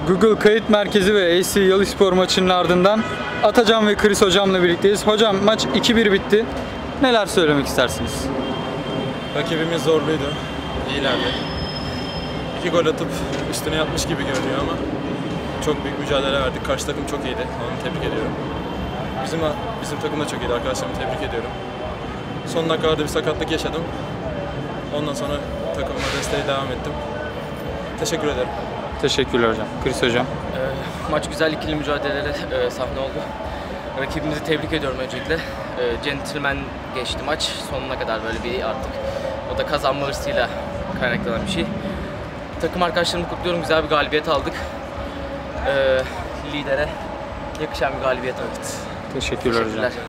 Google Kayıt Merkezi ve AC Yalıspor maçının ardından Atacan ve Chris hocamla birlikteyiz. Hocam maç 2-1 bitti. Neler söylemek istersiniz? Rakibimiz zorluydu, iyilerdi. 2 gol atıp üstüne yatmış gibi görünüyor ama çok büyük mücadele verdik. Karşı takım çok iyiydi, onu tebrik ediyorum. Bizim takım da çok iyiydi, arkadaşlarımı tebrik ediyorum. Son dakikalarda bir sakatlık yaşadım. Ondan sonra takımıma desteğe devam ettim. Teşekkür ederim. Teşekkürler hocam. Chris hocam. Maç güzel, ikili mücadelelere sahne oldu. Rakibimizi tebrik ediyorum öncelikle. Gentleman geçti maç. Sonuna kadar böyle bir artık. O da kazanma hırsıyla kaynaklanan bir şey. Takım arkadaşlarımı kutluyorum. Güzel bir galibiyet aldık. Lidere yakışan bir galibiyet aldık. Teşekkürler hocam.